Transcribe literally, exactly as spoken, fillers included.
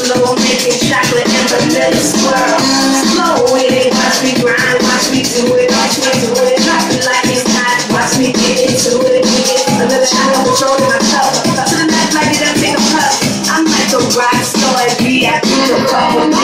slow, making chocolate and vanilla swirl. Slow with it, watch me grind, watch me do it, watch me do it. Drop it like it's hot, watch me get into it. Another shot of Patron in my cup. To the left like it doesn't take a puff. I'm like a rock star, V I P, a couple.